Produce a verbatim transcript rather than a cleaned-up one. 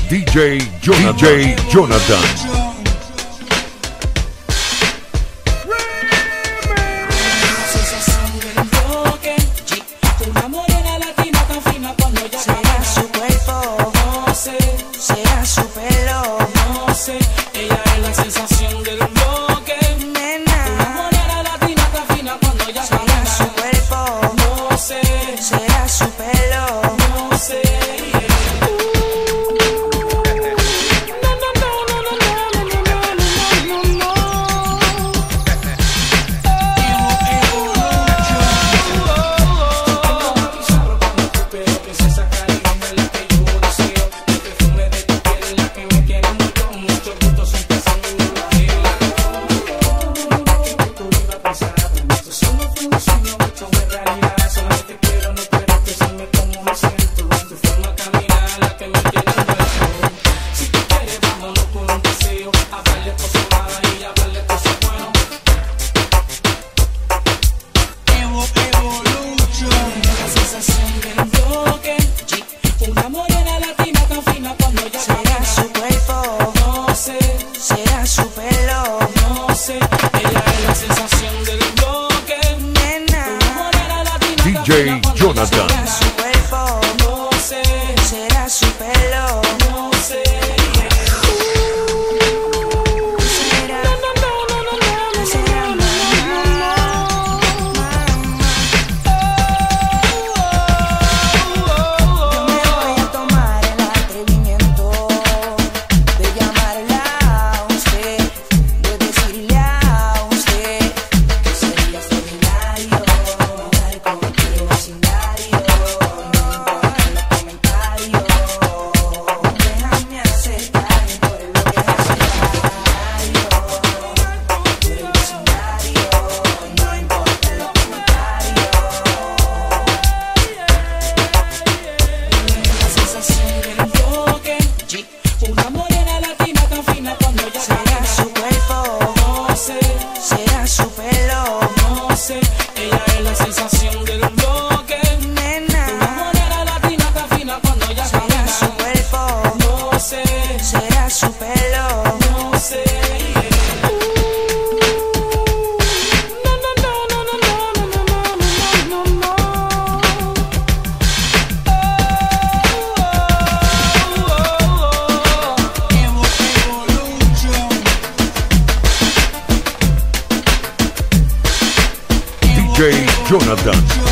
D J Jonathan. D J Jonathan. D J Jonathan. Su cuerpo, no sé, será su pelo, no sé. Será, no, no, no, no, no, será mamá, yo me voy a tomar el atrevimiento de llamarla a usted, de decirle a usted que sería extraordinario. Una morena latina tan fina cuando ella será su cuerpo, no sé, será su pelo, no sé, ella es la sensación del bloque, nena. Una morena latina tan fina cuando ella será su cuerpo, no sé, será su pelo, no sé. D J Jonathan.